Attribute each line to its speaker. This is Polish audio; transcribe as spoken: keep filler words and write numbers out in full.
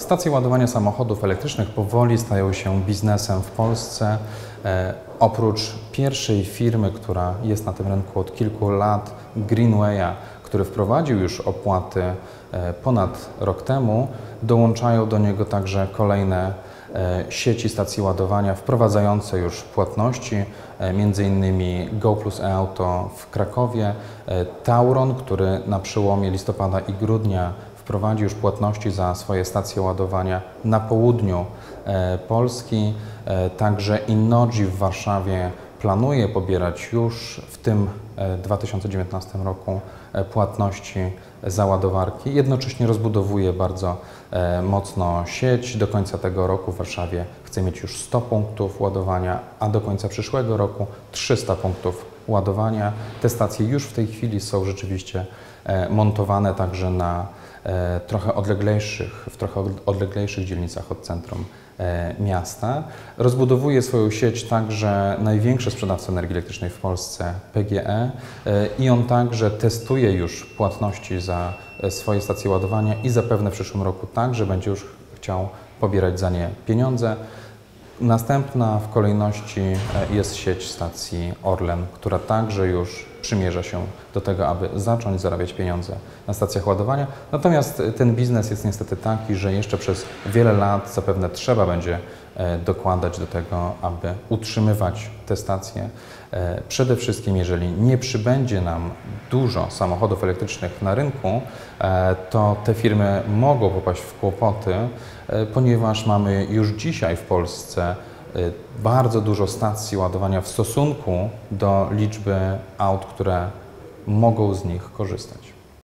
Speaker 1: Stacje ładowania samochodów elektrycznych powoli stają się biznesem w Polsce. E, oprócz pierwszej firmy, która jest na tym rynku od kilku lat, Greenwaya, który wprowadził już opłaty e, ponad rok temu, dołączają do niego także kolejne e, sieci stacji ładowania wprowadzające już płatności, e, między innymi Go Plus e-Auto w Krakowie, e, Tauron, który na przełomie listopada i grudnia wprowadzi już płatności za swoje stacje ładowania na południu e, Polski. E, także Innogy w Warszawie planuje pobierać już w tym e, dwa tysiące dziewiętnastym roku e, płatności za ładowarki. Jednocześnie rozbudowuje bardzo e, mocno sieć. Do końca tego roku w Warszawie chce mieć już sto punktów ładowania, a do końca przyszłego roku trzysta punktów ładowania. Te stacje już w tej chwili są rzeczywiście e, montowane także na e, trochę odleglejszych, w trochę odleglejszych dzielnicach od centrum e, miasta. Rozbudowuje swoją sieć także największy sprzedawca energii elektrycznej w Polsce, P G E, e, i on także testuje już płatności za e, swoje stacje ładowania i zapewne w przyszłym roku także będzie już chciał pobierać za nie pieniądze. Następna w kolejności jest sieć stacji Orlen, która także już przymierza się do tego, aby zacząć zarabiać pieniądze na stacjach ładowania. Natomiast ten biznes jest niestety taki, że jeszcze przez wiele lat zapewne trzeba będzie dokładać do tego, aby utrzymywać te stacje. Przede wszystkim, jeżeli nie przybędzie nam dużo samochodów elektrycznych na rynku, to te firmy mogą popaść w kłopoty, ponieważ mamy już dzisiaj w Polsce bardzo dużo stacji ładowania w stosunku do liczby aut, które mogą z nich korzystać.